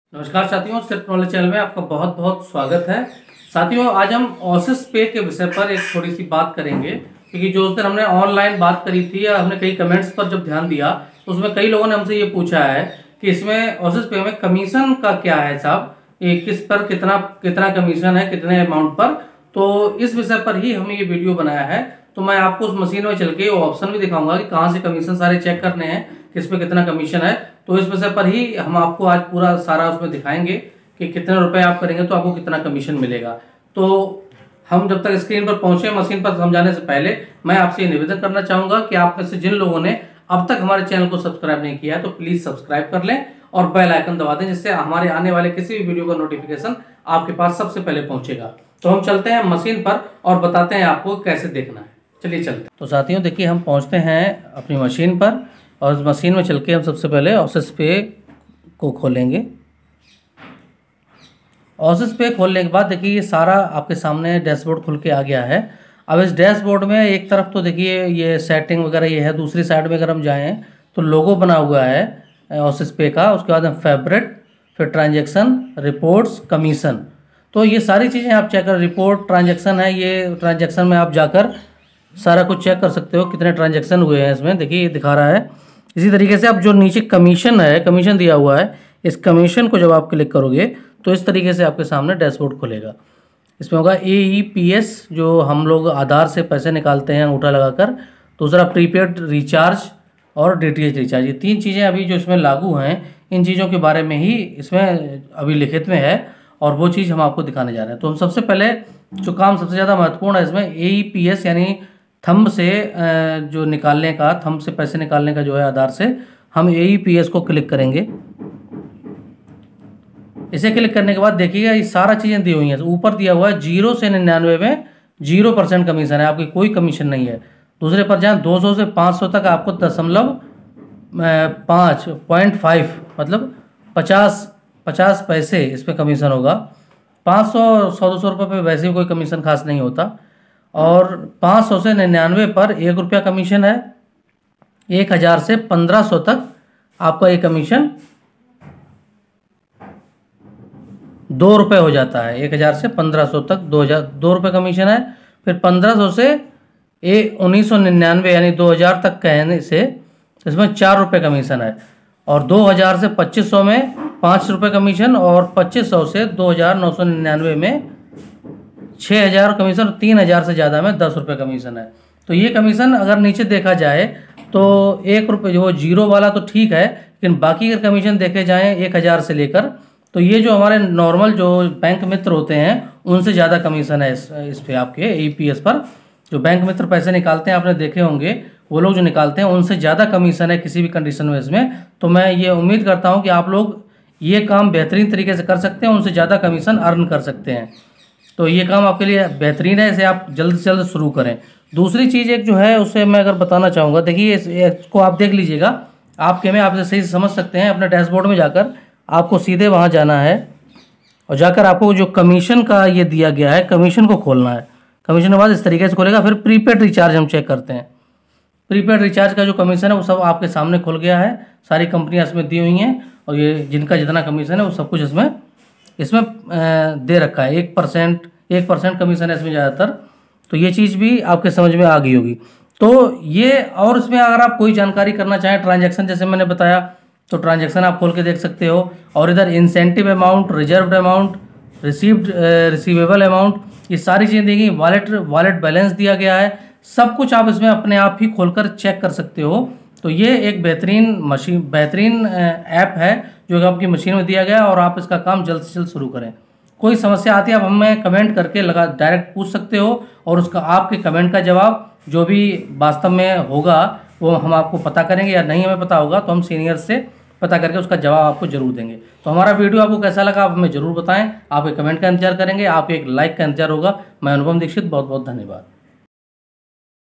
नमस्कार साथियों, सिर्फ नॉलेज चैनल में आपका बहुत बहुत स्वागत है। साथियों, आज हम ओसिस पे के विषय पर एक थोड़ी सी बात करेंगे, क्योंकि जो उस दिन हमने ऑनलाइन बात करी थी या हमने कई कमेंट्स पर जब ध्यान दिया तो उसमें कई लोगों ने हमसे ये पूछा है कि इसमें ओसिस पे में कमीशन का क्या है साहब, ये किस पर कितना कितना कमीशन है, कितने अमाउंट पर। तो इस विषय पर ही हमने ये वीडियो बनाया है। तो मैं आपको उस मशीन में चल के वो ऑप्शन भी दिखाऊंगा कि कहाँ से कमीशन सारे चेक करने हैं, किस पे कितना कमीशन है। तो इस विषय पर ही हम आपको आज पूरा सारा उसमें दिखाएंगे कि कितने रुपए आप करेंगे तो आपको कितना कमीशन मिलेगा। तो हम जब तक स्क्रीन पर पहुंचे मशीन पर समझाने से पहले मैं आपसे ये निवेदन करना चाहूंगा कि आप में से जिन लोगों ने अब तक हमारे चैनल को सब्सक्राइब नहीं किया है तो प्लीज सब्सक्राइब कर लें और बेल आइकन दबा दें, जिससे हमारे आने वाले किसी भी वीडियो का नोटिफिकेशन आपके पास सबसे पहले पहुंचेगा। तो हम चलते हैं मशीन पर और बताते हैं आपको कैसे देखना है। चलिए चलते हैं। तो साथियों देखिए, हम पहुंचते हैं अपनी मशीन पर और इस मशीन में चल के हम सबसे पहले ओसिस पे को खोलेंगे। ओसिस पे खोलने के बाद देखिए ये सारा आपके सामने डैशबोर्ड खुल के आ गया है। अब इस डैशबोर्ड में एक तरफ तो देखिए ये सेटिंग वगैरह ये है, दूसरी साइड में अगर हम जाएं तो लोगो बना हुआ है ओसिस पे का। उसके बाद हम फेवरेट, फिर ट्रांजैक्शन, रिपोर्ट्स, कमीशन। तो ये सारी चीज़ें आप चेक कर, रिपोर्ट ट्रांजैक्शन है, ये ट्रांजैक्शन में आप जाकर सारा कुछ चेक कर सकते हो कितने ट्रांजैक्शन हुए हैं। इसमें देखिए ये दिखा रहा है। इसी तरीके से आप जो नीचे कमीशन है, कमीशन दिया हुआ है, इस कमीशन को जब आप क्लिक करोगे तो इस तरीके से आपके सामने डैशबोर्ड खुलेगा। इसमें होगा AEPS, जो हम लोग आधार से पैसे निकालते हैं अंगूठा लगाकर। दूसरा प्रीपेड रिचार्ज और DTH रिचार्ज। ये तीन चीज़ें अभी जो इसमें लागू हैं, इन चीज़ों के बारे में ही इसमें अभी लिखित में है और वो चीज़ हम आपको दिखाने जा रहे हैं। तो हम सबसे पहले जो काम सबसे ज़्यादा महत्वपूर्ण है इसमें AEPS यानी थंब से जो निकालने का, थंब से पैसे निकालने का जो है आधार से, हम AEPS को क्लिक करेंगे। इसे क्लिक करने के बाद देखिएगा ये सारा चीज़ें दी हुई हैं। ऊपर दिया हुआ है 0 से 99 में 0% कमीशन है, आपकी कोई कमीशन नहीं है। दूसरे पर जहाँ 200 से 500 तक आपको 0.5 मतलब 50 पैसे इस पर कमीशन होगा। 500 100-200 रुपये पे वैसे भी कोई कमीशन खास नहीं होता। और 500 से 99 पर 1 रुपया कमीशन है। 1000 से 1500 तक आपका ये कमीशन 2 रुपये हो जाता है। 1000 से 1500 तक 2 रुपये कमीशन है। फिर 1500 से 1999 यानी 2000 तक कहने से इसमें 4 रुपये कमीशन है। और 2000 से 2500 में 5 रुपये कमीशन और 2500 से 2999 में 6000 कमीशन, 3000 से ज़्यादा में 10 रुपये कमीशन है। तो ये कमीशन अगर नीचे देखा जाए तो 1 रुपये जो जीरो वाला तो ठीक है, लेकिन बाकी अगर कमीशन देखे जाएँ 1000 से लेकर, तो ये जो हमारे नॉर्मल जो बैंक मित्र होते हैं उनसे ज़्यादा कमीशन है इस पे आपके AEPS पर। जो बैंक मित्र पैसे निकालते हैं आपने देखे होंगे, वो लोग जो निकालते हैं उनसे ज़्यादा कमीशन है किसी भी कंडीशन में इसमें। तो मैं ये उम्मीद करता हूँ कि आप लोग ये काम बेहतरीन तरीके से कर सकते हैं, उनसे ज़्यादा कमीशन अर्न कर सकते हैं। तो ये काम आपके लिए बेहतरीन है, इसे आप जल्द से जल्द शुरू करें। दूसरी चीज़ एक जो है उसे मैं अगर बताना चाहूँगा, देखिए इसको आप देख लीजिएगा, आपके में आप इसे सही से समझ सकते हैं। अपने डैशबोर्ड में जाकर आपको सीधे वहाँ जाना है और जाकर आपको जो कमीशन का ये दिया गया है, कमीशन को खोलना है। कमीशन के बाद इस तरीके से खोलेगा। फिर प्रीपेड रिचार्ज हम चेक करते हैं। प्रीपेड रिचार्ज का जो कमीशन है वो सब आपके सामने खुल गया है। सारी कंपनियाँ इसमें दी हुई हैं और ये जिनका जितना कमीशन है वो सब कुछ इसमें दे रखा है। 1% कमीशन है इसमें ज़्यादातर। तो ये चीज़ भी आपके समझ में आ गई होगी। तो ये, और इसमें अगर आप कोई जानकारी करना चाहें ट्रांजैक्शन, जैसे मैंने बताया, तो ट्रांजैक्शन आप खोल के देख सकते हो। और इधर incentive amount, reserved amount, receivable amount, ये सारी चीज़ें दी गई। वॉलेट बैलेंस दिया गया है। सब कुछ आप इसमें अपने आप ही खोलकर चेक कर सकते हो। तो ये एक बेहतरीन ऐप है जो आपकी मशीन में दिया गया है और आप इसका काम जल्द से जल्द शुरू करें। कोई समस्या आती है आप हमें कमेंट करके डायरेक्ट पूछ सकते हो और उसका आपके कमेंट का जवाब जो भी वास्तव में होगा वो हम आपको पता करेंगे, या नहीं हमें पता होगा तो हम सीनियर से पता करके उसका जवाब आपको जरूर देंगे। तो हमारा वीडियो आपको कैसा लगा आप हमें जरूर बताएं। आपके कमेंट का इंतजार करेंगे, आपके एक लाइक का इंतजार होगा। मैं अनुपम दीक्षित, बहुत बहुत धन्यवाद।